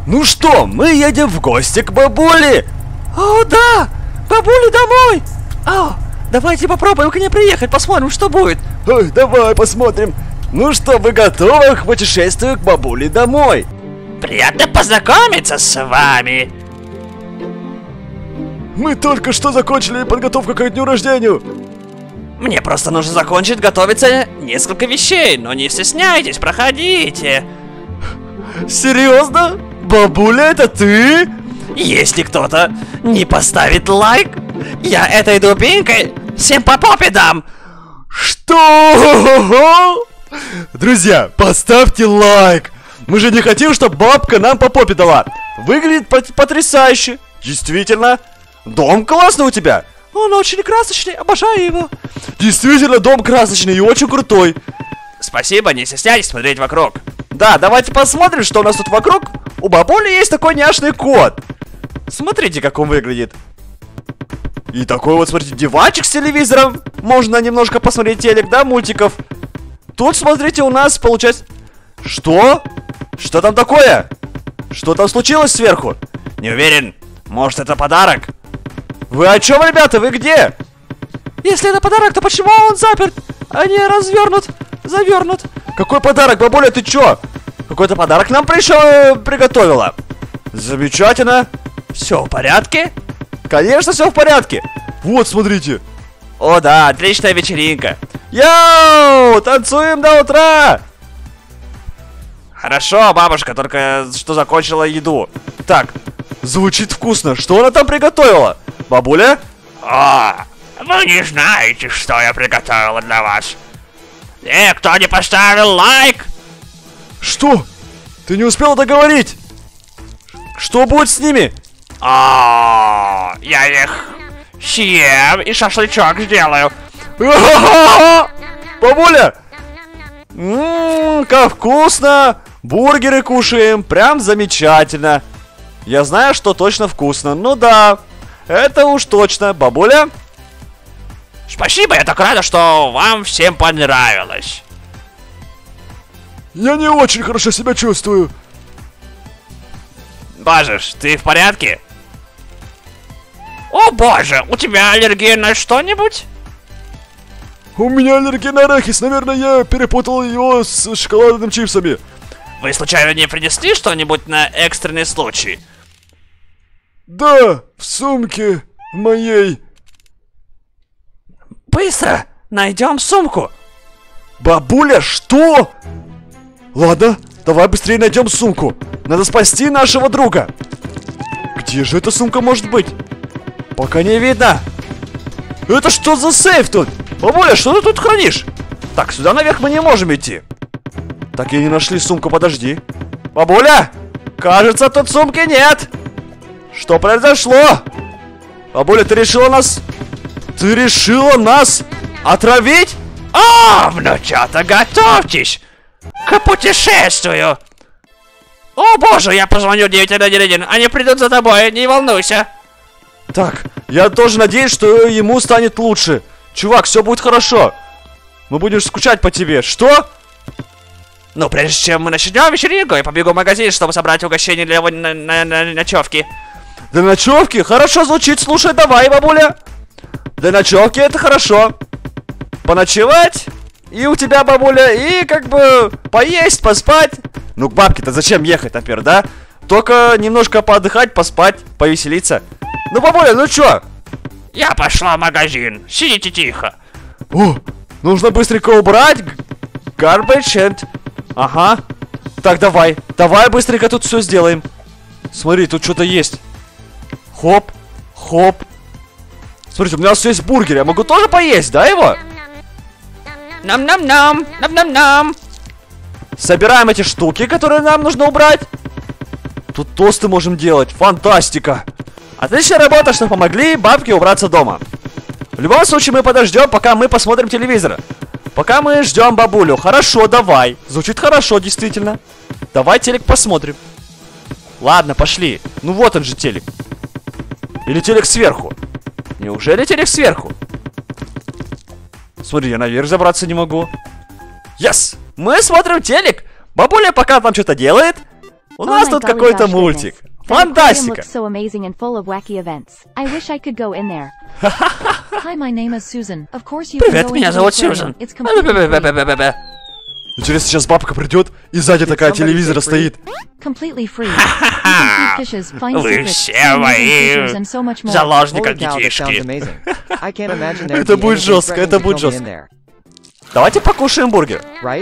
Ну что, мы едем в гости к бабуле. О, да! Бабуле домой! О, давайте попробуем к ней приехать, посмотрим, что будет. Ой, давай посмотрим. Ну что, вы готовы к путешествию к бабуле домой? Приятно познакомиться с вами. Мы только что закончили подготовку к дню рождения. Мне просто нужно закончить готовиться несколько вещей, но не стесняйтесь, проходите. Серьезно? Бабуля, это ты? Если кто-то не поставит лайк, я этой дубинкой всем по попе дам. Что? Друзья, поставьте лайк. Мы же не хотим, чтобы бабка нам по попе дала. Выглядит потрясающе. Действительно. Дом классный у тебя. Он очень красочный, обожаю его. Действительно, дом красочный и очень крутой. Спасибо, не стесняйтесь смотреть вокруг. Да, давайте посмотрим, что у нас тут вокруг. У бабули есть такой няшный кот. Смотрите, как он выглядит. И такой вот, смотрите, диванчик с телевизором. Можно немножко посмотреть телек, да, мультиков. Тут, смотрите, у нас получается... Что? Что там такое? Что там случилось сверху? Не уверен. Может, это подарок? Вы о чем, ребята? Вы где? Если это подарок, то почему он заперт, а не развернут, завернут? Какой подарок, бабуля, ты чё? Какой-то подарок нам приготовила. Замечательно. Все в порядке? Конечно, все в порядке. Вот, смотрите. О, да, отличная вечеринка. Йоу, танцуем до утра. Хорошо, бабушка, только что закончила еду. Так, звучит вкусно. Что она там приготовила? Бабуля? Вы не знаете, что я приготовила для вас. Кто не поставил лайк? Что? Ты не успел договорить? Что будет с ними? Я их съем и шашлычок сделаю. Бабуля! Как вкусно! Бургеры кушаем, прям замечательно. Я знаю, что точно вкусно. Ну да, это уж точно. Бабуля? Спасибо, я так рада, что вам всем понравилось. Я не очень хорошо себя чувствую. Бажиш, ты в порядке? О боже, у тебя аллергия на что-нибудь? У меня аллергия на арахис. Наверное, я перепутал его с шоколадными чипсами. Вы случайно не принесли что-нибудь на экстренный случай? Да, в сумке моей. Быстро найдем сумку. Бабуля, что? Ладно, давай быстрее найдем сумку. Надо спасти нашего друга. Где же эта сумка может быть? Пока не видно. Это что за сейф тут? Бабуля, что ты тут хранишь? Так, сюда наверх мы не можем идти. Так, и не нашли сумку, подожди. Бабуля, кажется, тут сумки нет. Что произошло? Бабуля, ты решила нас... Ты решила нас отравить? Внучата, готовьтесь к путешествию. О боже, я позвоню 911, они придут за тобой, не волнуйся. Так, я тоже надеюсь, что ему станет лучше. Чувак, все будет хорошо. Мы будем скучать по тебе. Что? Ну, прежде чем мы начнем вечеринку, я побегу в магазин, чтобы собрать угощение для его ночевки. Для ночевки? Хорошо звучит. Слушай, давай, бабуля. Для ночевки это хорошо. Поночевать. И у тебя, бабуля, и как бы поесть, поспать. Ну, к бабке-то зачем ехать, например, да? Только немножко поотдыхать, поспать, повеселиться. Ну, бабуля, ну чё? Я пошла в магазин. Сидите тихо. О, нужно быстренько убрать. Garbage and... Ага. Так, давай. Давай быстренько тут все сделаем. Смотри, тут что-то есть. Хоп, хоп. Смотрите, у меня есть бургер. Я могу тоже поесть, да, его? Нам-нам-нам, нам-нам-нам. Собираем эти штуки, которые нам нужно убрать. Тут тосты можем делать. Фантастика. Отличная работа, что помогли бабке убраться дома. В любом случае мы подождем, пока мы посмотрим телевизор. Пока мы ждем бабулю. Хорошо, давай. Звучит хорошо, действительно. Давай телек посмотрим. Ладно, пошли. Ну вот он же телек. Или телек сверху? Неужели телек сверху? Смотри, я наверх забраться не могу. Yes! Мы смотрим телек. Бабуля пока там что-то делает. У нас тут какой-то мультик. Фантастика! Привет, меня зовут Сьюзен. Интересно, сейчас бабка придет, и сзади такая телевизора стоит. Вы все мои заложники детишки. Это будет жестко, это будет жестко. Давайте покушаем бургер.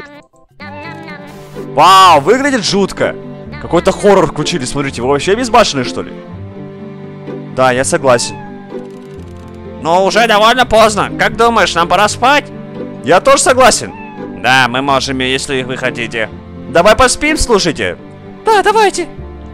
Вау, выглядит жутко. Какой-то хоррор включили, смотрите, вы вообще безбашенные, что ли? Да, я согласен. Но уже довольно поздно. Как думаешь, нам пора спать? Я тоже согласен. Да, мы можем, если вы хотите. Давай поспим, слушайте. Да, давайте.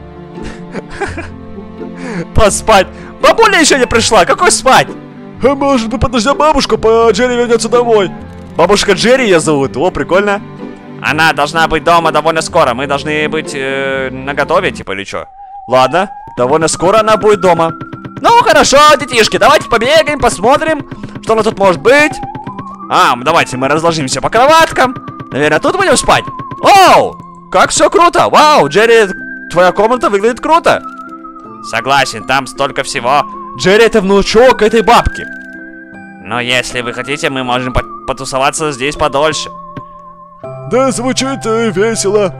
Поспать. Бабуля еще не пришла, какой спать? А может быть, подождем бабушку, Джерри вернется домой. Бабушка Джерри ее зовут, о, прикольно. Она должна быть дома довольно скоро. Мы должны быть наготове, типа, или что? Ладно, довольно скоро она будет дома. Ну, хорошо, детишки, давайте побегаем, посмотрим, что у нас тут может быть. Давайте мы разложимся по кроваткам. Наверное, тут будем спать. Оу, как все круто. Вау, Джерри, твоя комната выглядит круто. Согласен, там столько всего. Джерри — это внучок этой бабки. Но если вы хотите, мы можем потусоваться здесь подольше. Да, звучит весело.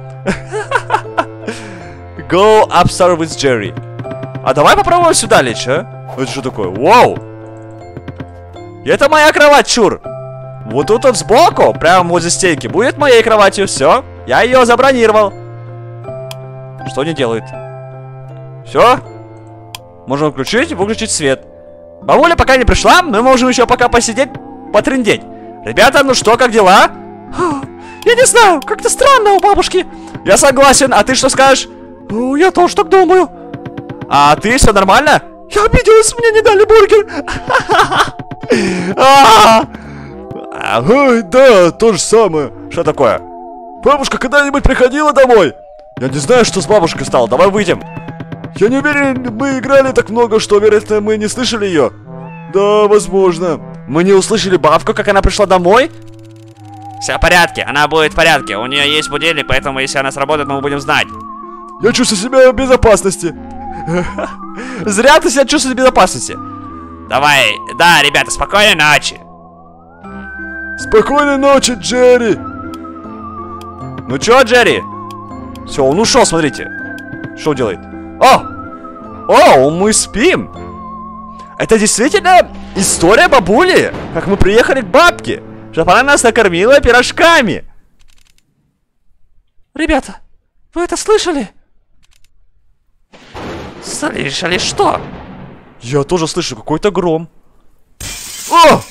Go upstairs with Jerry. А давай попробуем сюда лечь, а? Это что такое? Вау! Это моя кровать, чур! Вот тут вот сбоку, прямо возле стенки, будет моей кроватью. Все, я ее забронировал. Что они делают? Все? Можем включить, выключить свет. Бабуля пока не пришла, мы можем еще пока посидеть, потрындеть. Ребята, ну что, как дела? Я не знаю, как-то странно у бабушки. Я согласен, а ты что скажешь? Ну, я тоже так думаю. А ты, все нормально? Я обиделась, мне не дали бургер. Ой, да, то же самое. Что такое? Бабушка когда-нибудь приходила домой? Я не знаю, что с бабушкой стало, давай выйдем. Я не уверен, мы играли так много, что, вероятно, мы не слышали ее. Да, возможно. Мы не услышали бабку, как она пришла домой? Все в порядке, она будет в порядке. У нее есть будильник, поэтому если она сработает, мы будем знать. Я чувствую себя в безопасности. Зря ты себя чувствуешь в безопасности. Давай, да, ребята, спокойной ночи. Спокойной ночи, Джерри. Ну чё, Джерри? Все, он ушел, смотрите. Что делает? О, мы спим. Это действительно история бабули. Как мы приехали к бабке, чтобы она нас накормила пирожками. Ребята, вы это слышали? Слышали что? Я тоже слышу какой-то гром. О!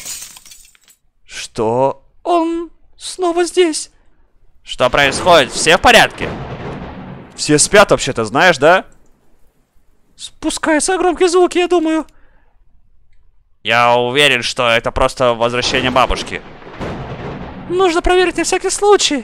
Что? Он снова здесь. Что происходит? Все в порядке? Все спят вообще-то, знаешь, да? Спускаются громкие звуки, я думаю. Я уверен, что это просто возвращение бабушки. Нужно проверить на всякий случай.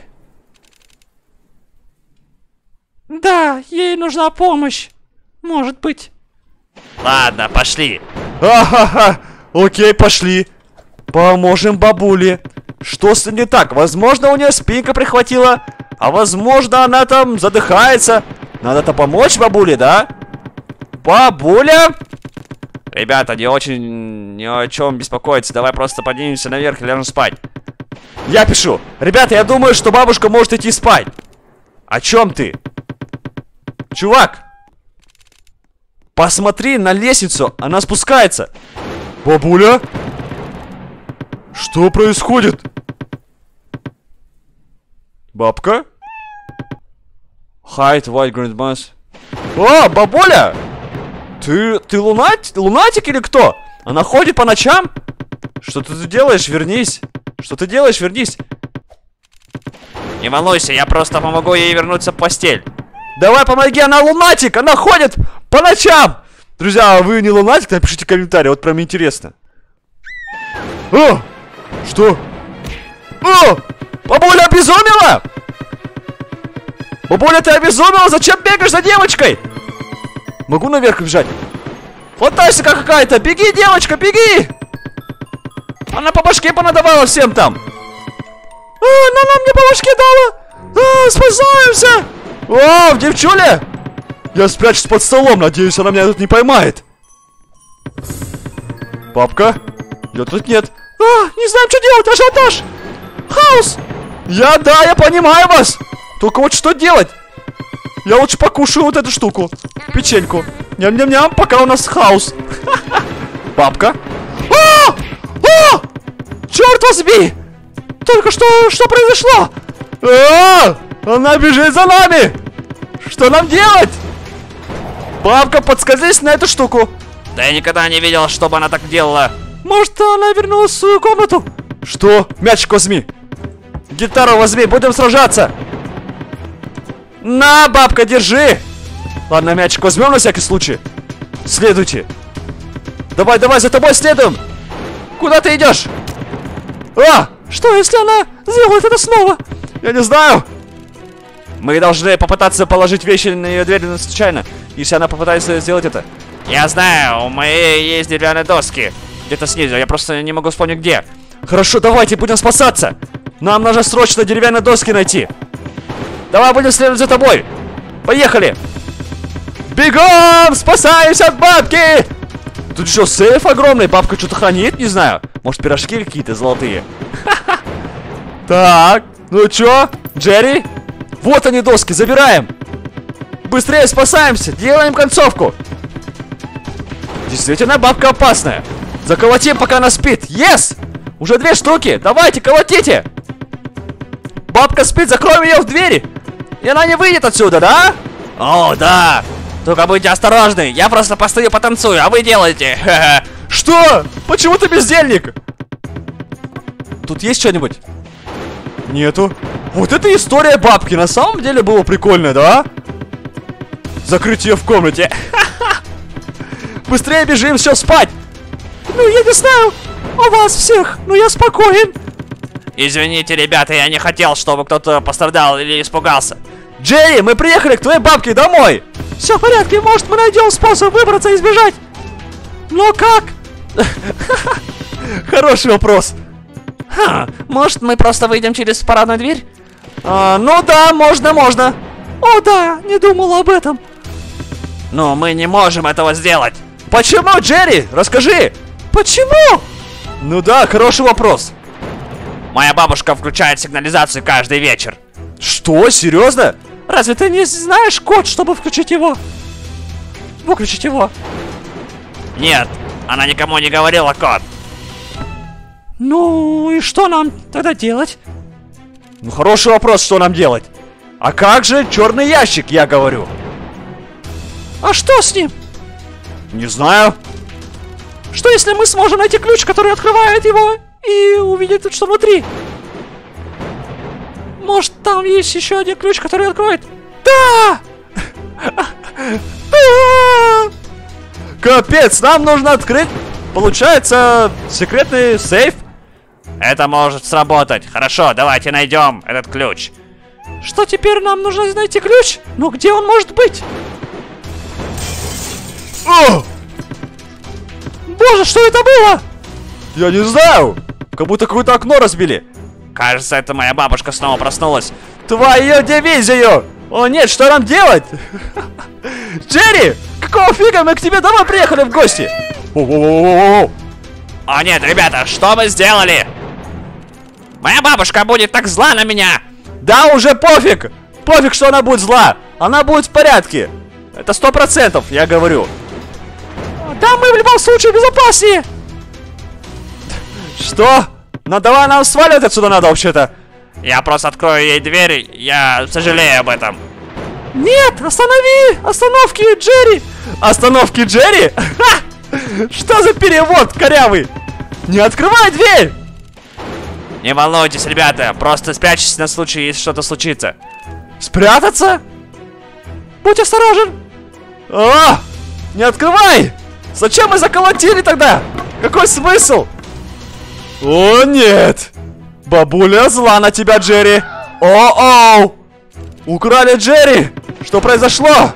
Да, ей нужна помощь. Может быть. Ладно, пошли. Ага, окей, пошли. Поможем бабуле. Что с ней не так? Возможно, у нее спинка прихватила. А возможно, она там задыхается. Надо-то помочь бабуле, да? Бабуля? Ребята, не очень ни о чем беспокоиться. Давай просто поднимемся наверх и ляжем спать. Я пишу. Ребята, я думаю, что бабушка может идти спать. О чем ты? Чувак, посмотри на лестницу. Она спускается. Бабуля? Что происходит? Бабка? Hide white grandmas. О, бабуля! Ты лунатик или кто? Она ходит по ночам? Что ты тут делаешь? Вернись. Что ты делаешь? Вернись. Не волнуйся, я просто помогу ей вернуться в постель. Давай, помоги, она лунатик! Она ходит по ночам! Друзья, а вы не лунатик? Напишите комментарий, вот прям интересно. О! Что? О! Бабуля обезумела! Бабуля, ты обезумела? Зачем бегаешь за девочкой? Могу наверх бежать? Фантастика какая-то! Беги, девочка, беги! Она по башке понадавала всем там. Она нам не по башке дала! Спасаемся! О, девчуля! Я спрячусь под столом, надеюсь, она меня тут не поймает. Бабка? Ее тут нет. Не знаем, что делать, ажиотаж! Хаос! Я понимаю вас! Только вот что делать? Я лучше покушаю вот эту штуку. Печеньку. Ням-ням-ням, пока у нас хаос. Бабка? Черт возьми! Только что произошло? Она бежит за нами! Что нам делать? Бабка, подскользнись на эту штуку. Да я никогда не видел, чтобы она так делала. Может, она вернулась в свою комнату? Что? Мячик возьми. Гитару возьми, будем сражаться. На, бабка, держи. Ладно, мячик возьмем на всякий случай. Следуйте. Давай, за тобой следуем. Куда ты идешь? Что, если она сделает это снова? Я не знаю. Мы должны попытаться положить вещи на ее дверь случайно, если она попытается сделать это. Я знаю, у моей есть деревянные доски. Где-то снизу, я просто не могу вспомнить где. Хорошо, давайте будем спасаться. Нам нужно срочно деревянные доски найти. Давай будем следовать за тобой. Поехали. Бегом! Спасаемся от бабки! Тут что, сейф огромный? Бабка что-то хранит, не знаю. Может, пирожки какие-то золотые. Так, ну чё, Джерри? Вот они доски, забираем. Быстрее спасаемся, делаем концовку. Действительно, бабка опасная. Заколотим, пока она спит. Yes! Уже 2 штуки. Давайте, колотите. Бабка спит, закроем ее в двери. И она не выйдет отсюда, да? О, да. Только будьте осторожны. Я просто постою, потанцую, а вы делаете. Что? Почему ты бездельник? Тут есть что-нибудь? Нету. Вот это история бабки. На самом деле было прикольно, да? Закрыть ее в комнате. Быстрее бежим, все, спать. Ну, я не знаю о вас всех, но я спокоен. Извините, ребята, я не хотел, чтобы кто-то пострадал или испугался. Джерри, мы приехали к твоей бабке домой. Все в порядке, может, мы найдем способ выбраться и сбежать. Но как? Хороший вопрос. Может, мы просто выйдем через парадную дверь? Ну да, можно. О да, не думал об этом. Но мы не можем этого сделать. Почему, Джерри? Расскажи. Почему? Ну да, хороший вопрос. Моя бабушка включает сигнализацию каждый вечер. Что, серьезно? Разве ты не знаешь код, чтобы включить его? Выключить его. Нет, она никому не говорила код. Ну и что нам тогда делать? Ну хороший вопрос, что нам делать. А как же черный ящик, я говорю? А что с ним? Не знаю. Что если мы сможем найти ключ, который открывает его, и увидеть, что внутри? Может, там есть еще один ключ, который откроет? Да! Капец, нам нужно открыть, получается, секретный сейф. Это может сработать. Хорошо, давайте найдем этот ключ. Что теперь нам нужно найти ключ? Ну где он может быть? Боже, что это было? Я не знаю. Как будто какое-то окно разбили. Кажется, это моя бабушка снова проснулась. Твою дивизию! О нет, что нам делать? Джерри, какого фига мы к тебе домой приехали в гости? О нет, ребята, что вы сделали? Моя бабушка будет так зла на меня. Да уже пофиг. Пофиг, что она будет зла. Она будет в порядке. Это 100%, я говорю. Да, мы в любом случае безопаснее. Что? Ну давай нам сваливать отсюда надо вообще-то. Я просто открою ей дверь, я сожалею об этом. Нет, останови! Остановки, Джерри! Остановки, Джерри? Что за перевод корявый? Не открывай дверь! Не волнуйтесь, ребята, просто спрячьтесь на случай, если что-то случится. Спрятаться? Будь осторожен! Не открывай! Зачем мы заколотили тогда? Какой смысл? О, нет! Бабуля зла на тебя, Джерри! О-оу! Украли Джерри! Что произошло?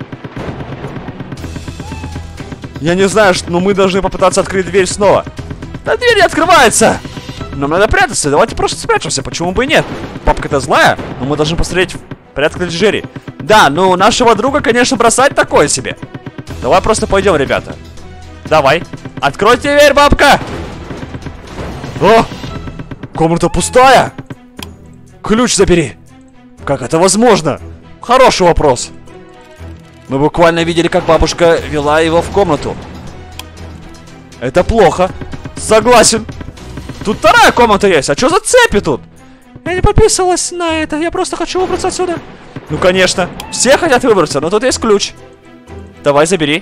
Я не знаю, но мы должны попытаться открыть дверь снова. Да дверь не открывается! Нам надо прятаться, давайте просто спрячемся, почему бы и нет? Папка-то злая, но мы должны посмотреть, приоткрыть Джерри. Да, ну нашего друга, конечно, бросать такое себе. Давай просто пойдем, ребята. Давай. Откройте дверь, бабка! О! Комната пустая! Ключ забери! Как это возможно? Хороший вопрос. Мы буквально видели, как бабушка вела его в комнату. Это плохо. Согласен. Тут вторая комната есть. А что за цепи тут? Я не подписывалась на это. Я просто хочу выбраться отсюда. Ну, конечно. Все хотят выбраться, но тут есть ключ. Давай, забери.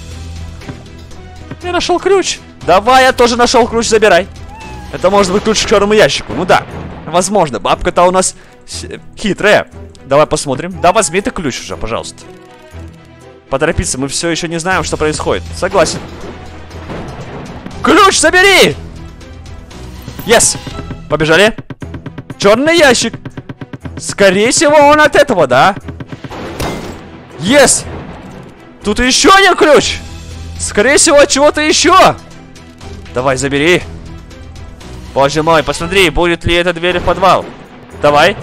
Я нашел ключ. Давай, я тоже нашел ключ, забирай. Это может быть ключ к черному ящику. Ну да, возможно. Бабка-то у нас хитрая. Давай посмотрим. Да, возьми ты ключ уже, пожалуйста. Поторопиться, мы все еще не знаем, что происходит. Согласен. Ключ забери! Yes! Побежали. Черный ящик. Скорее всего, он от этого, да? Yes! Тут еще один ключ! Скорее всего, от чего-то еще! Давай, забери. Боже мой, посмотри, будет ли эта дверь в подвал. Давай.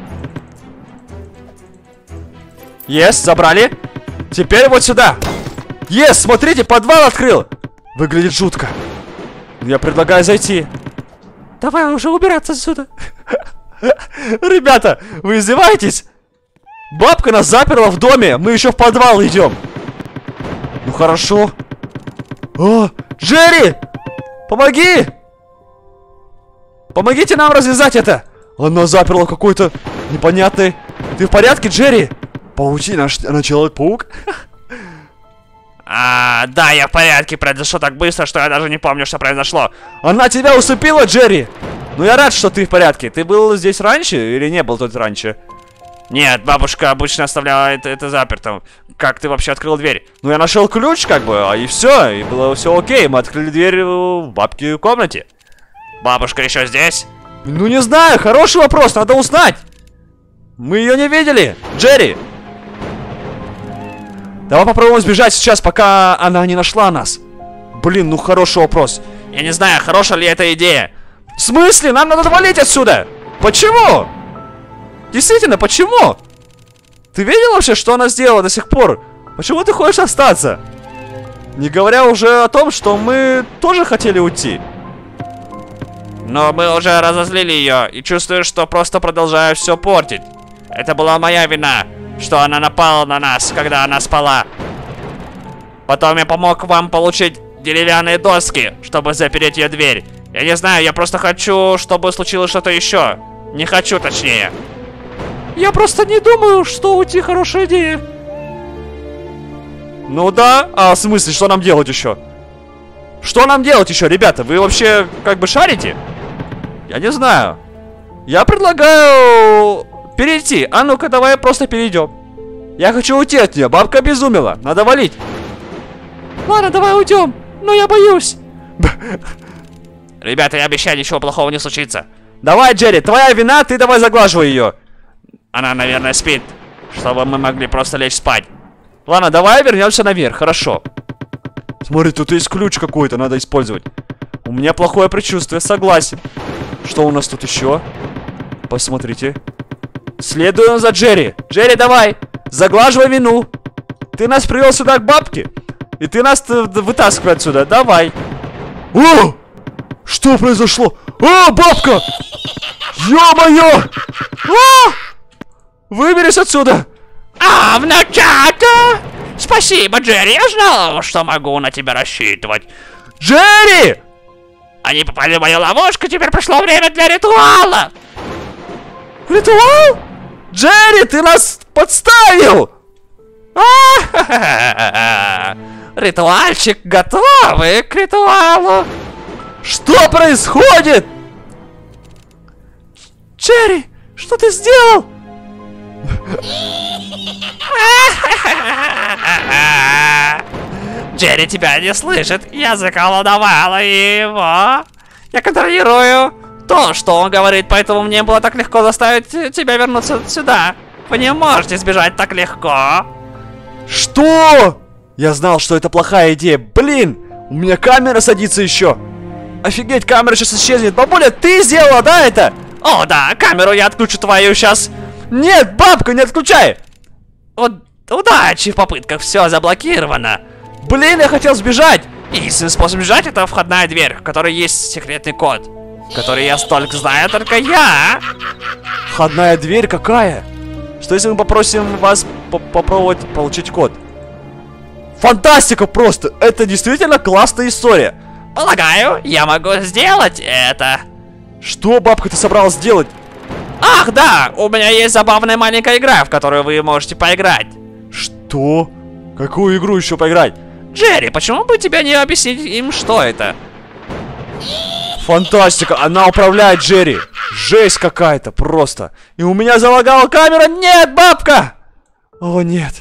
Yes, забрали. Теперь вот сюда. Yes, смотрите, подвал открыл. Выглядит жутко. Я предлагаю зайти. Давай уже убираться отсюда. Ребята, вы издеваетесь? Бабка нас заперла в доме. Мы еще в подвал идем. Ну хорошо. О, Джерри! Помоги! Помогите нам развязать это. Она заперла какой-то непонятный. Ты в порядке, Джерри? Паутина, она Человек-паук? Да, я в порядке. Произошло так быстро, что я даже не помню, что произошло. Она тебя усыпила, Джерри? Ну я рад, что ты в порядке. Ты был здесь раньше или не был тут раньше? Нет, бабушка обычно оставляла это запертым. Как ты вообще открыл дверь? Ну я нашел ключ, как бы, и все. И было все окей. Мы открыли дверь в бабке комнате. Бабушка еще здесь? Ну не знаю, хороший вопрос, надо узнать. Мы ее не видели, Джерри. Давай попробуем сбежать сейчас, пока она не нашла нас. Блин, ну хороший вопрос. Я не знаю, хорошая ли эта идея. В смысле? Нам надо валить отсюда. Почему? Действительно, почему? Ты видел вообще, что она сделала до сих пор? Почему ты хочешь остаться? Не говоря уже о том, что мы тоже хотели уйти. Но мы уже разозлили ее и чувствую, что просто продолжаю все портить. Это была моя вина, что она напала на нас, когда она спала. Потом я помог вам получить деревянные доски, чтобы запереть ее дверь. Я не знаю, я просто хочу, чтобы случилось что-то еще. Не хочу, точнее. Я просто не думаю, что уйти хорошая идея. Ну да, а в смысле, что нам делать еще? Что нам делать еще, ребята? Вы вообще как бы шарите? Я не знаю. Я предлагаю перейти. А ну-ка, давай просто перейдем. Я хочу уйти от нее. Бабка обезумела. Надо валить. Ладно, давай уйдем. Но я боюсь. Ребята, я обещаю, ничего плохого не случится. Давай, Джерри, твоя вина, ты давай заглаживай ее. Она, наверное, спит, чтобы мы могли просто лечь спать. Ладно, давай вернемся наверх, хорошо. Смотри, тут есть ключ какой-то, надо использовать. У меня плохое предчувствие, согласен. Что у нас тут еще? Посмотрите. Следуем за Джерри. Джерри, давай, заглаживай вину. Ты нас привел сюда к бабке, и ты нас вытаскивай отсюда, давай. О! Что произошло? О, бабка! Ё-моё! А! Выберись отсюда! Внучата! Спасибо, Джерри, я знал, что могу на тебя рассчитывать. Джерри! Они попали в мою ловушку, теперь пришло время для ритуала. Ритуал? Джерри, ты нас подставил! Ритуальчик готовы к ритуалу. Что происходит? Джерри, что ты сделал? Джерри тебя не слышит. Я заколдовала его. Я контролирую то, что он говорит, поэтому мне было так легко заставить тебя вернуться сюда. Вы не можете сбежать так легко. Что? Я знал, что это плохая идея. Блин, у меня камера садится еще. Офигеть, камера сейчас исчезнет. Бабуля, ты сделала, да, это? О, да, камеру я отключу твою сейчас. Нет, бабка, не отключай. Удачи в попытках, все заблокировано. Блин, я хотел сбежать. Единственный способ бежать — это входная дверь, в которой есть секретный код, который я столько знаю только я. Входная дверь какая? Что если мы попросим вас попробовать получить код? Фантастика просто! Это действительно классная история. Полагаю, я могу сделать это. Что, бабка, ты собралась сделать? Ах, да, у меня есть забавная маленькая игра, в которую вы можете поиграть. Что? Какую игру еще поиграть? Джерри, почему бы тебе не объяснить им, что это? Фантастика, она управляет Джерри. Жесть какая-то просто. И у меня залагала камера. Нет, бабка! О, нет.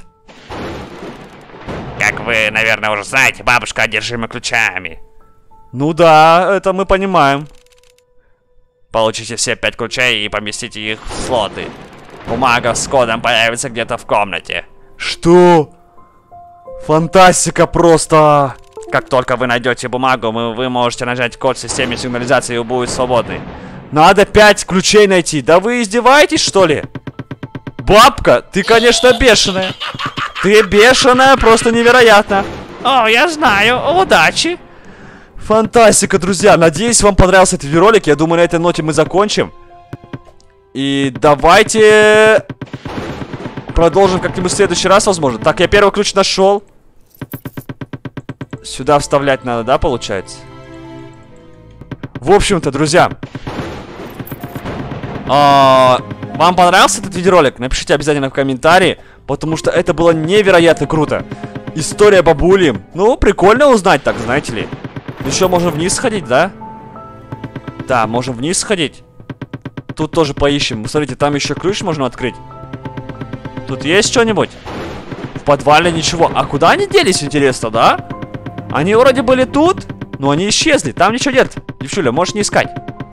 Как вы, наверное, уже знаете, бабушка одержима ключами. Ну да, это мы понимаем. Получите все 5 ключей и поместите их в слоты. Бумага с кодом появится где-то в комнате. Что? Фантастика просто. Как только вы найдете бумагу, вы можете нажать код в системе сигнализации и будет свободный. Надо 5 ключей найти. Да вы издеваетесь, что ли? Бабка, ты, конечно, бешеная. Ты бешеная, просто невероятно. О, я знаю. Удачи. Фантастика, друзья. Надеюсь, вам понравился этот видеоролик. Я думаю, на этой ноте мы закончим. И давайте продолжим как-нибудь в следующий раз, возможно. Так, я первый ключ нашел. Сюда вставлять надо, да, получается? В общем-то, друзья, вам понравился этот видеоролик? Напишите обязательно в комментарии, потому что это было невероятно круто. История бабули. Ну, прикольно узнать так, знаете ли. Еще можем вниз сходить, да? Да, можем вниз сходить. Тут тоже поищем. Смотрите, там еще ключ можно открыть. Тут есть что-нибудь? В подвале ничего. А куда они делись, интересно, да? Они вроде были тут, но они исчезли. Там ничего нет. Девчуля, можешь не искать.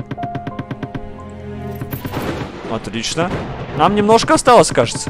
Отлично. Нам немножко осталось, кажется.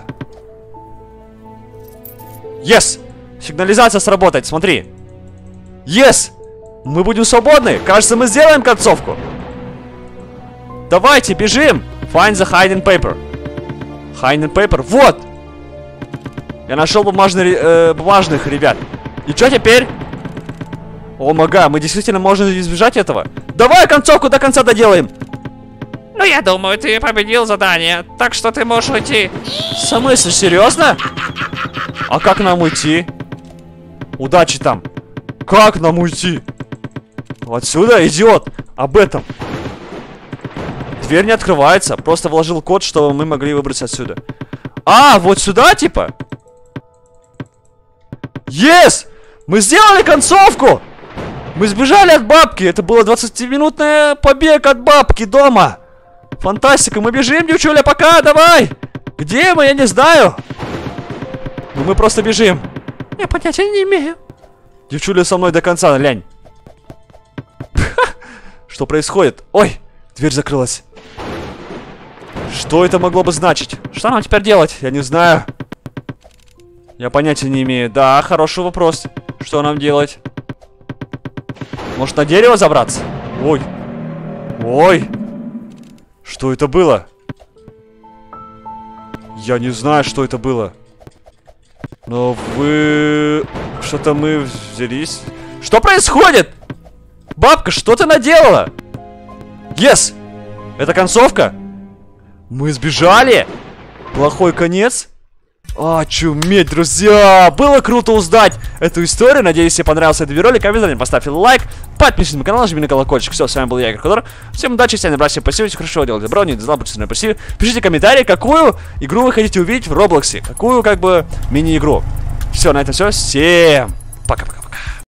Yes! Сигнализация сработает, смотри. Yes! Мы будем свободны. Кажется, мы сделаем концовку. Давайте, бежим. Find the hiding paper. Hiding paper. Вот! Я нашел бумажных ребят. И что теперь? О, мага, мы действительно можем избежать этого. Давай концовку до конца доделаем. Ну, я думаю, ты победил задание, так что ты можешь уйти. В смысле, серьезно? А как нам уйти? Удачи там. Как нам уйти? Отсюда, идиот. Об этом. Дверь не открывается. Просто вложил код, чтобы мы могли выбраться отсюда. А, вот сюда, типа? Yes! Мы сделали концовку! Мы сбежали от бабки. Это было 20-минутный побег от бабки дома. Фантастика, мы бежим, девчуля, пока, давай! Где мы, я не знаю. Ну мы просто бежим. Я понятия не имею. Девчуля со мной до конца, лянь. Что происходит? Ой, дверь закрылась. Что это могло бы значить? Что нам теперь делать? Я не знаю. Я понятия не имею. Да, хороший вопрос. Что нам делать? Может, на дерево забраться? Ой. Ой. Что это было? Я не знаю, что это было. Но вы... Что-то мы взялись. Что происходит? Бабка, что ты наделала? Yes! Это концовка? Мы сбежали? Плохой конец? А, чуметь, друзья! Было круто узнать эту историю. Надеюсь, тебе понравился этот видеоролик. Обязательно поставьте лайк, подпишитесь на канал, жми на колокольчик. Все, с вами был я, Игорь Ходор. Всем удачи, всем добра, всем спасибо, хорошо делать добро, не знал, будьте спасибо. Пишите комментарии, какую игру вы хотите увидеть в Роблоксе. Какую, как бы, мини-игру. Все, на этом все. Всем пока-пока.